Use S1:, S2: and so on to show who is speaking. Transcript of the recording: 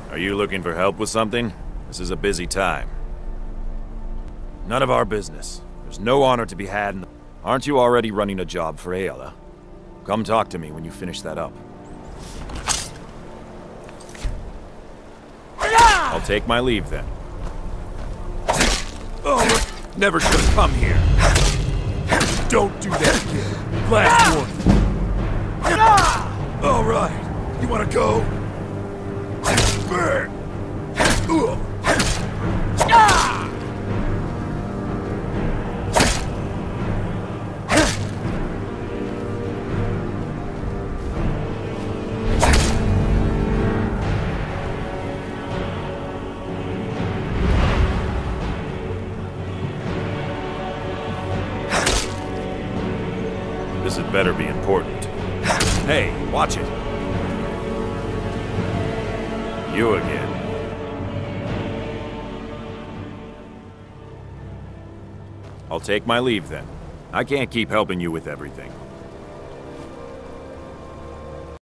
S1: Are you looking for help with something? This is a busy time. None of our business. There's no honor to be had in the... Aren't you already running a job for Ayala? Come talk to me when you finish that up. I'll take my leave then.
S2: Oh, never should have come here. Don't do that again. Last warning. All right. You want to go?
S1: This had better be important. Hey, watch it. You again. I'll take my leave then. I can't keep helping you with everything.